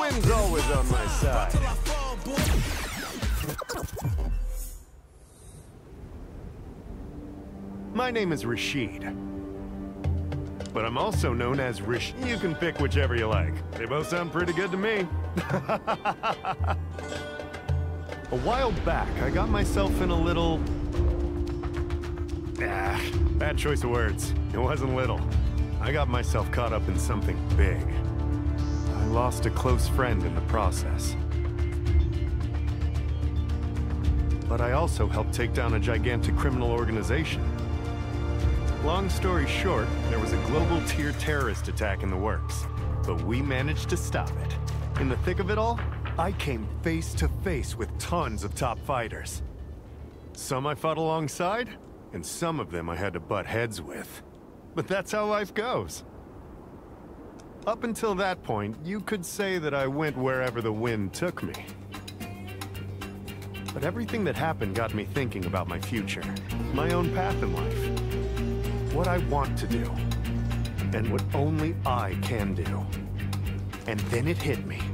wind's always on my side. My name is Rashid. But I'm also known as Rish. You can pick whichever you like. They both sound pretty good to me. A while back, I got myself in a little... bad choice of words. It wasn't little. I got myself caught up in something big. I lost a close friend in the process. But I also helped take down a gigantic criminal organization. Long story short, there was a global tier terrorist attack in the works, but we managed to stop it. In the thick of it all, I came face to face with tons of top fighters. Some I fought alongside, and some of them I had to butt heads with. But that's how life goes. Up until that point, you could say that I went wherever the wind took me. But everything that happened got me thinking about my future, my own path in life, what I want to do, and what only I can do. And then it hit me.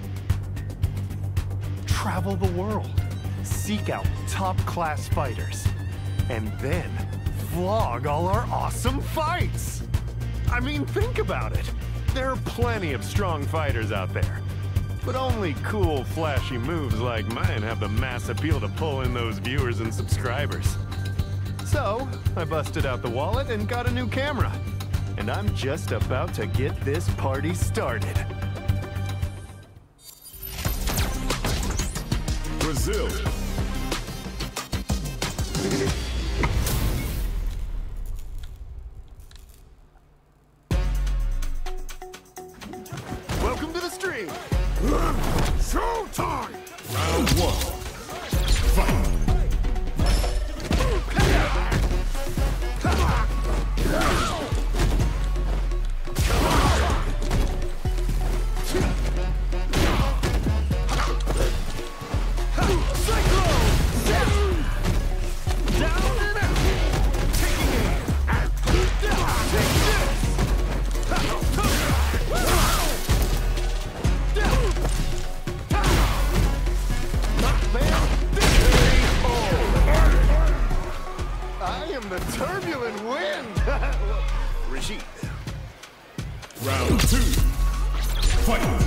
Travel the world, seek out top-class fighters, and then vlog all our awesome fights! I mean, think about it. There are plenty of strong fighters out there, but only cool, flashy moves like mine have the mass appeal to pull in those viewers and subscribers. So, I busted out the wallet and got a new camera, and I'm just about to get this party started. Brazil. Welcome to the stream! Showtime! Round one. Fight! The turbulent wind! Rashid. Round two. Fight!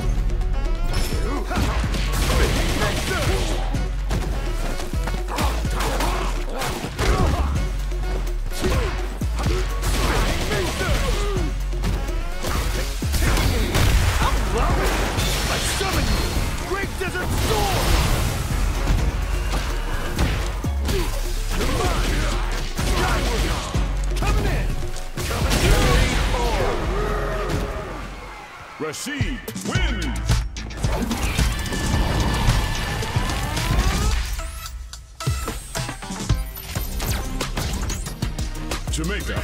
I'm loving it! I summon you! Great Desert Storm! Rashid wins! Jamaica.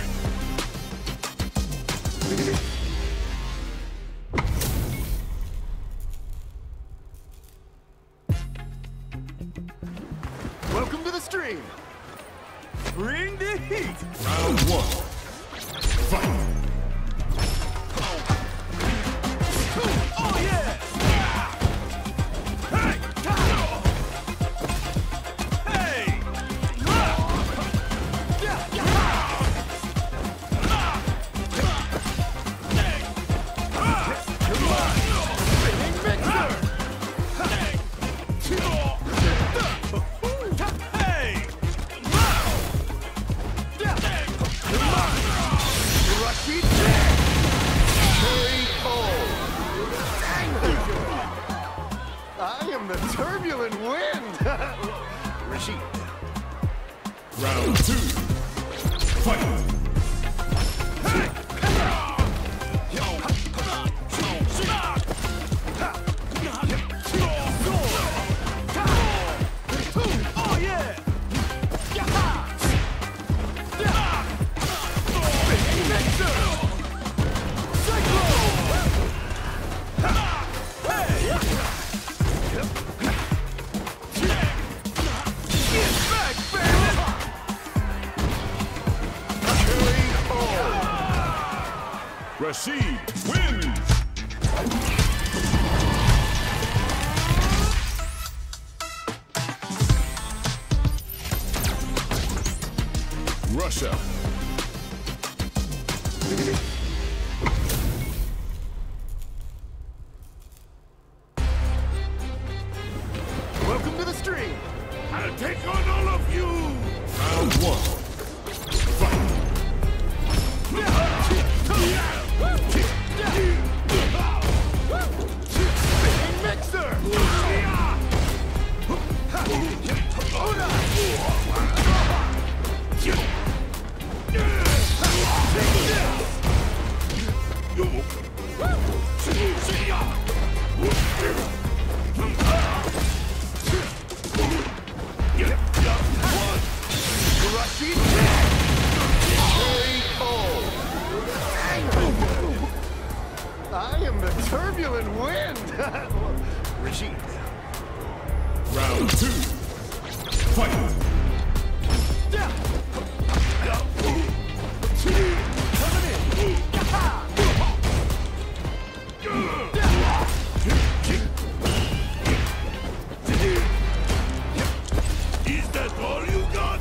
Welcome to the stream! Bring the heat! Round one. Fight! Oh yeah! Hey! Hey! I am the turbulent wind! Rashid. Round two. Fight! Oh yeah! Rashid wins! Russia. Welcome to the stream. I'll take on all of you. Round one. Fight. Spinning mixer. I am the turbulent wind. Rashid. Round two. Fight. Is that all you got?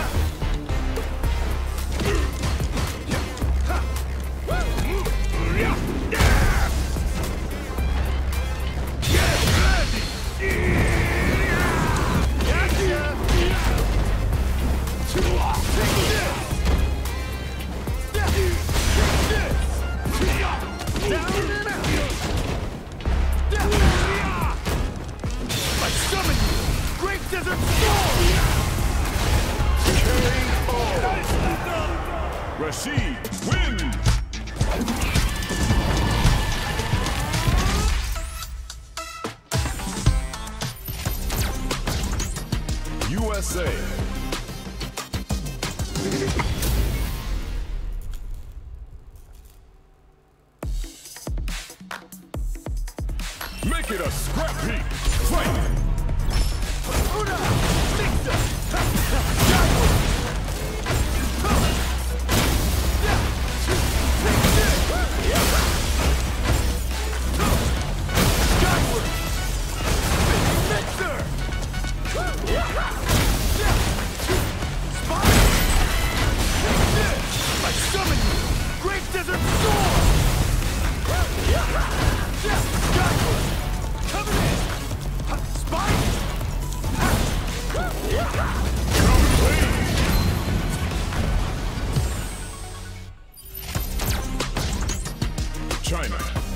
Rashid wins! USA. Make it a scrap heap. Fight! China.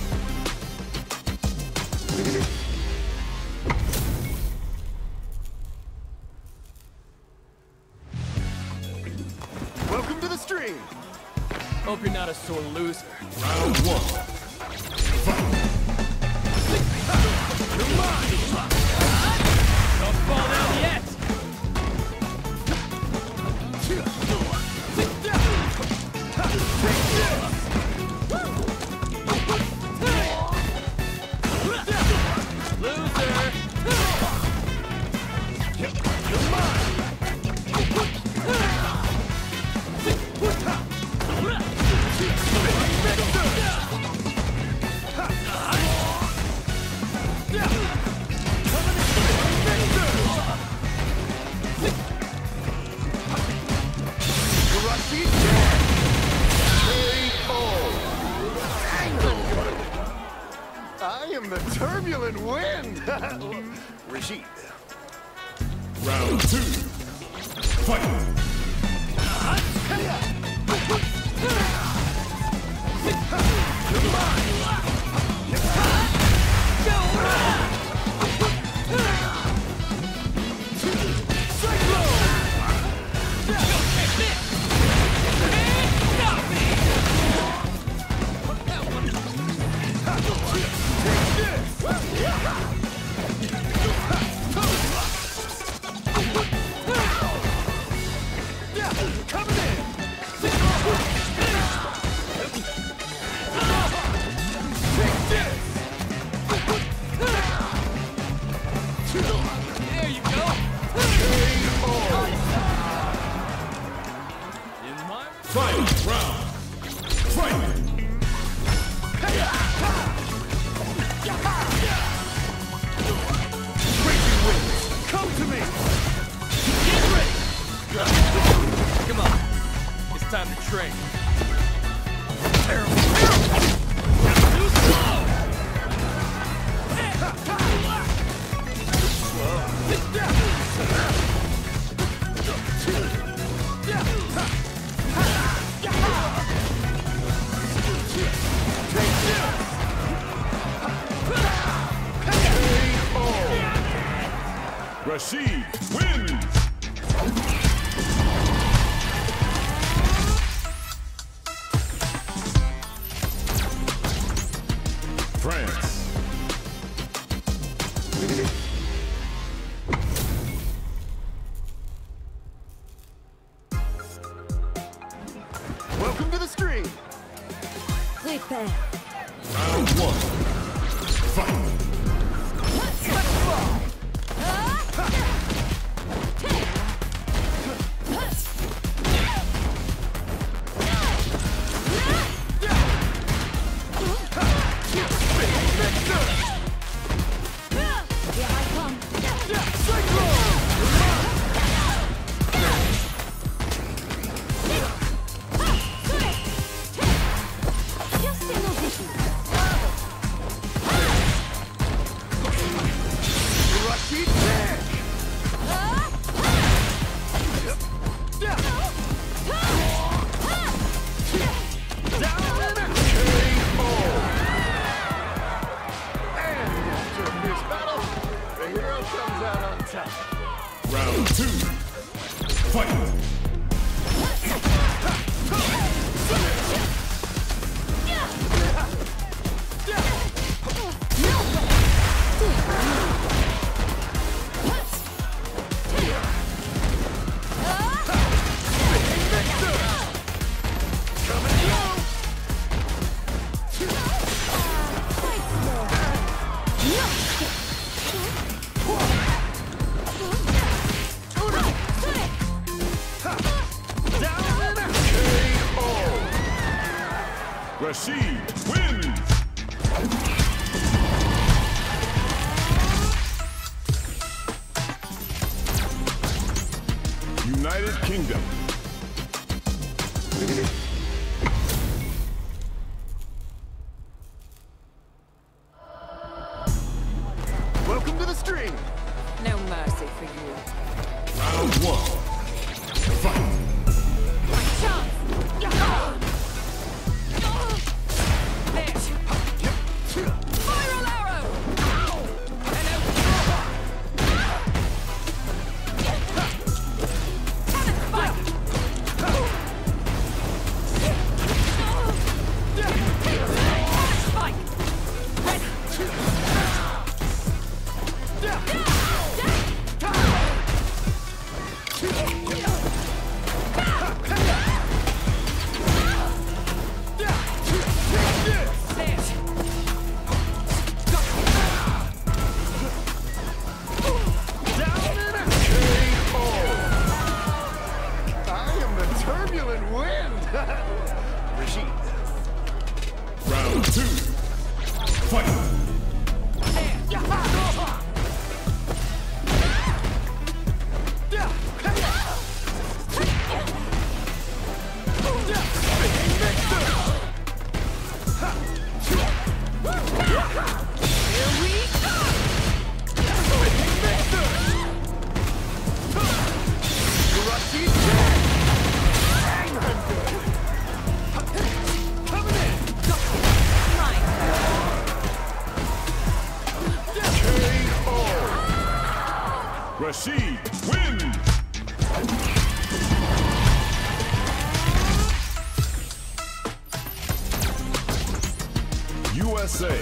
Welcome to the stream. Hope you're not a sore loser. Round one. You're mine! Don't fall down yet! I am the turbulent wind. Rashid. Round two. Fight! There you go! Fight! Round! Fight! Raging winds, come to me. Get ready! Come on. Time to train. Terrible, terrible! Too slow! Rashid wins! France. Welcome to the stream! Prepare. Round one. Fight! Here I come. Just in position. Rashid back! Round two. Fight! Rashid wins! United Kingdom. Welcome to the stream! No mercy for you. Round one. Fight! Viral arrow! Round two. Fight! Rashid wins! USA.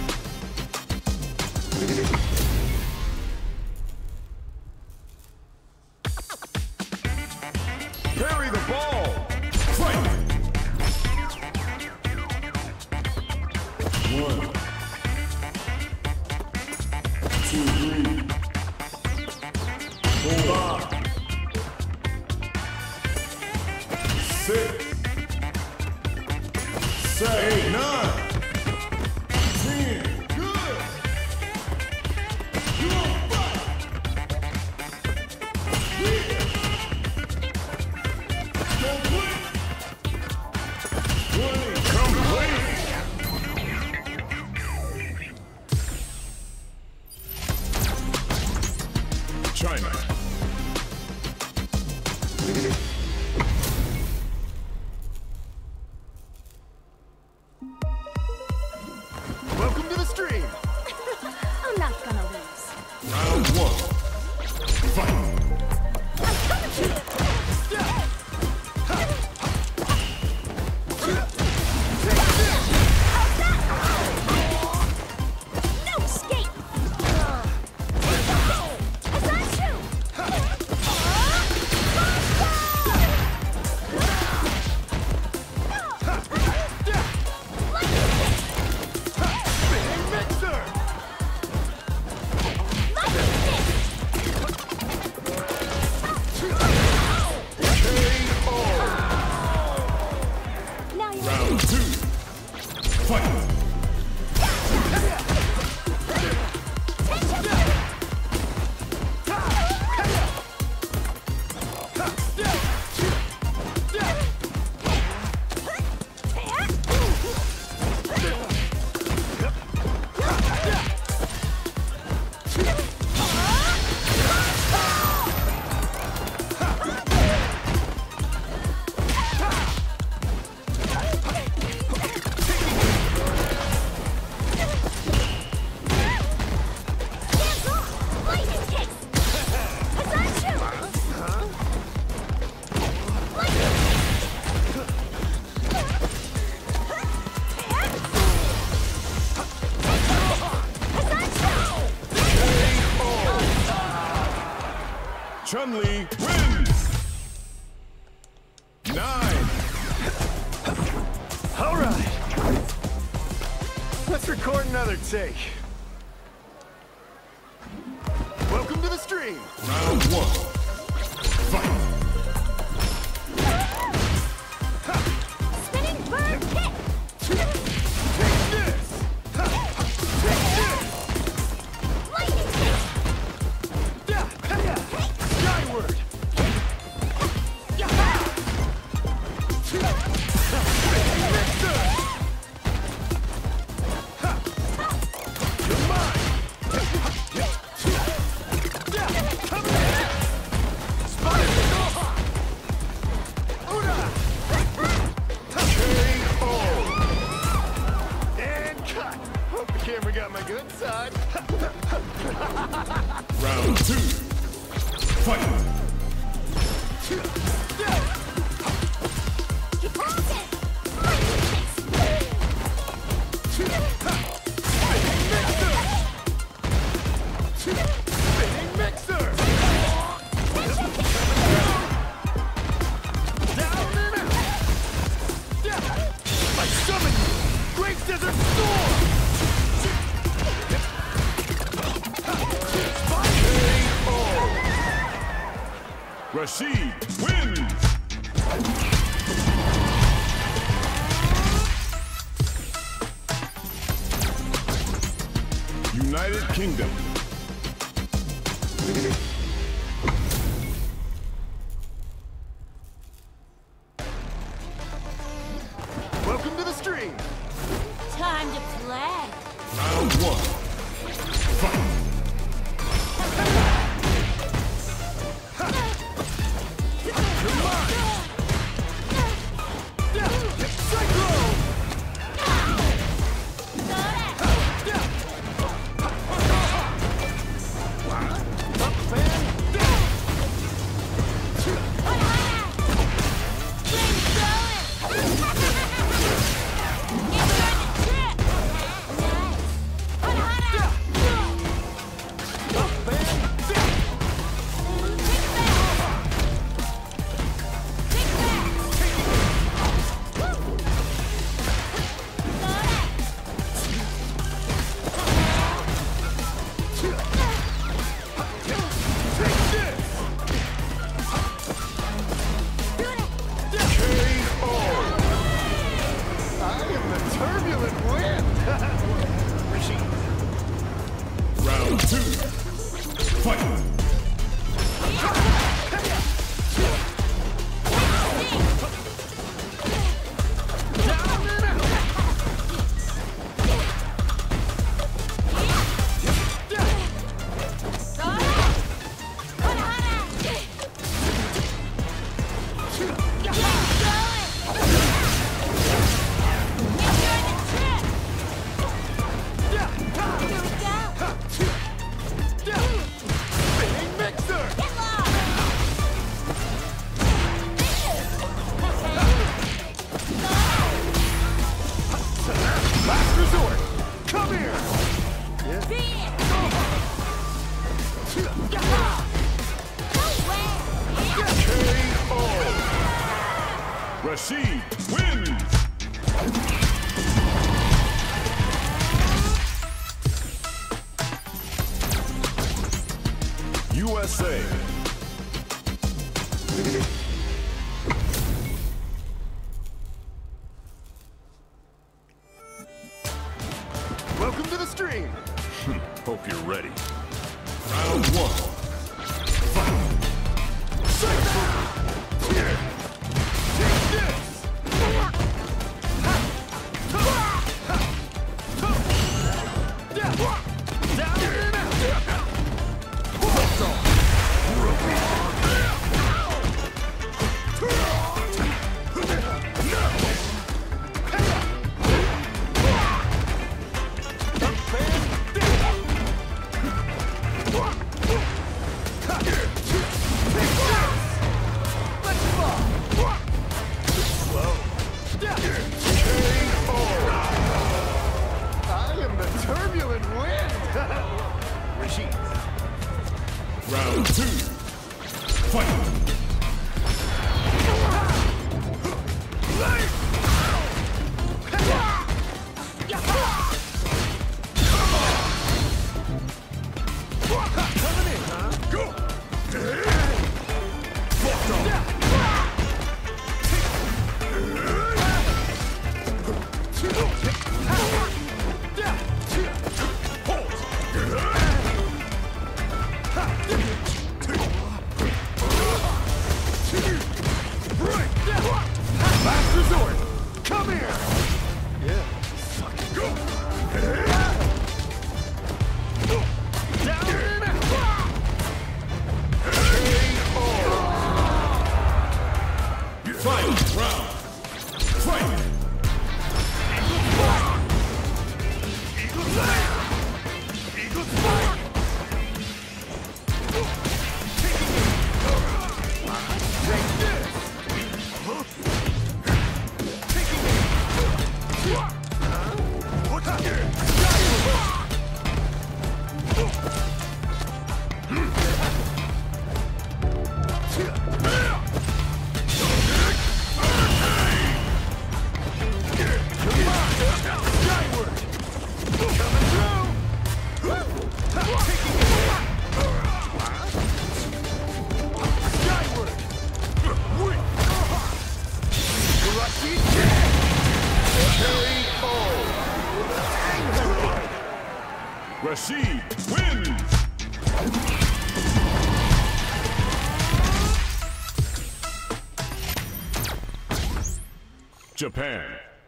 Carry the ball! Fight! 1, 2, 3. Hold on. 6, 7, 8, 9, 10. Good. You on fight. Yeah. Don't quit. Chun-Li wins! 9. All right. Let's record another take. Welcome to the stream. Round 1. Fight! Spinning bird kick! Take this! Take this! Lightning kick! Skyward! You're mine! And cut! Hope the camera got my good side. Round 2. Fight! Keep passing! Lightning kicks! Spinning mixer! Down and out! I summon you! Great Desert Storm! Rashid wins! United Kingdom. Welcome to the stream! Time to play! Round 1. Fight! Turbulent wind! Round 2. Fight! Last resort! Come here! KO! Rashid wins! USA. ready. Round one. Fight! Here! Take this! Round two. Fight! Last resort! Come here! Yeah. Go! Down and out! Final round! Fight! Eagle's Fire! Eagle's Fire! Take this! Rashid wins! Japan.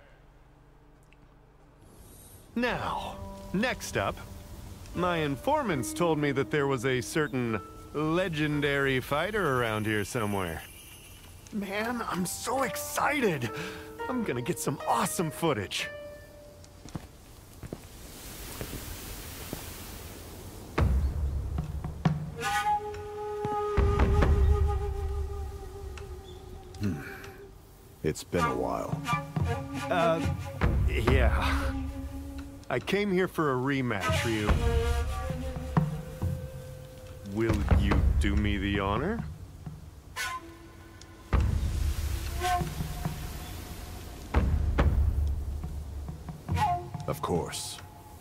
Now, next up, my informants told me that there was a certain legendary fighter around here somewhere. Man, I'm so excited! I'm gonna get some awesome footage. It's been a while. Yeah. I came here for a rematch, Ryu. Will you do me the honor? Of course.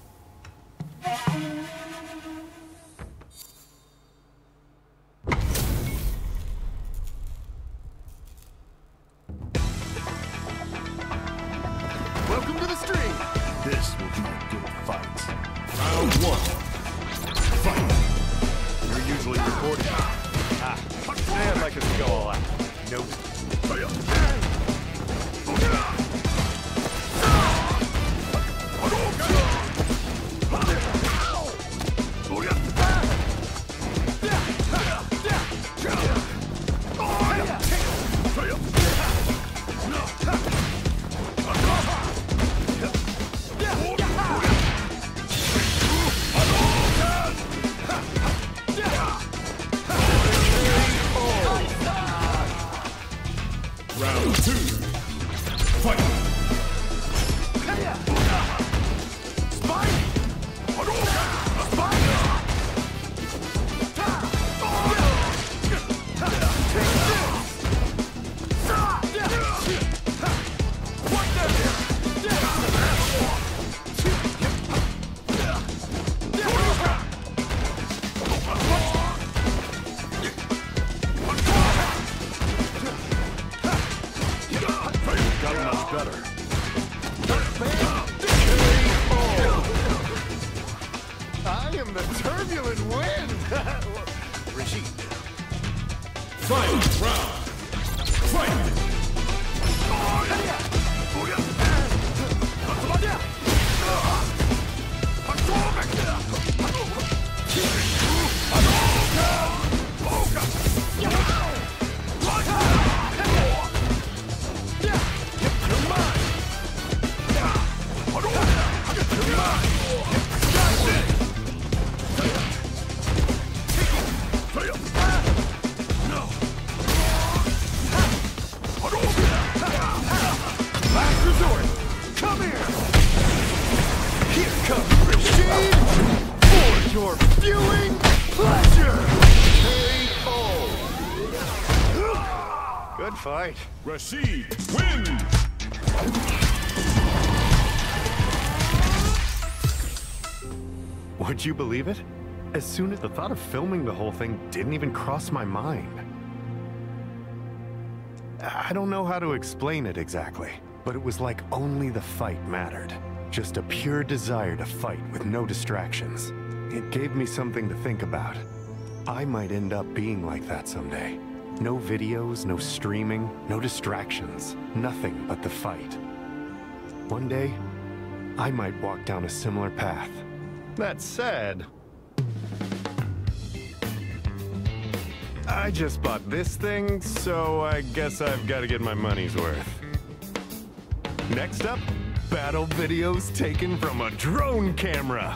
Welcome to the stream! This will be a good fight. Round one. Fight! You're usually recording. Today I'd like us to go all out. Nope. Round two. Fight! I am the turbulent wind! Rashid. Fight round. Fight! Last resort! Come here! Here comes Rashid! For your viewing pleasure! KO! Good fight. Rashid wins! Would you believe it? As soon as the thought of filming the whole thing didn't even cross my mind. I don't know how to explain it exactly, but it was like only the fight mattered. Just a pure desire to fight with no distractions. It gave me something to think about. I might end up being like that someday. No videos, no streaming, no distractions. Nothing but the fight. One day, I might walk down a similar path. That said, I just bought this thing, so I guess I've got to get my money's worth. Next up, battle videos taken from a drone camera.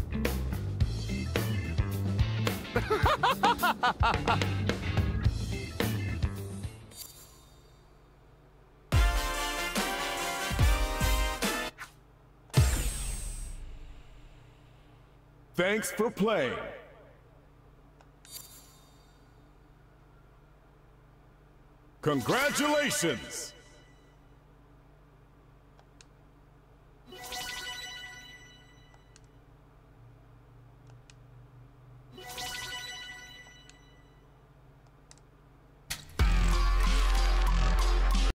Thanks for playing. Congratulations!